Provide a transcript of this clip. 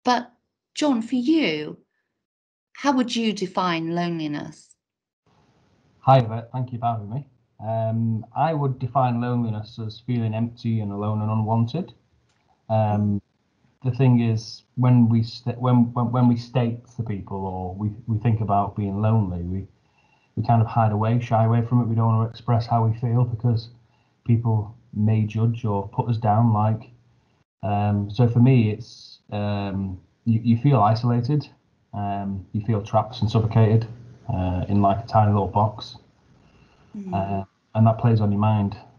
But John, for you, how would you define loneliness? Hi, Yvette. Thank you for having me. I would define loneliness as feeling empty and alone and unwanted. The thing is, when we state to people, or we think about being lonely, we kind of hide away, shy away from it. We don't want to express how we feel because people may judge or put us down. So for me, it's you feel isolated, you feel trapped and suffocated in like a tiny little box, and that plays on your mind.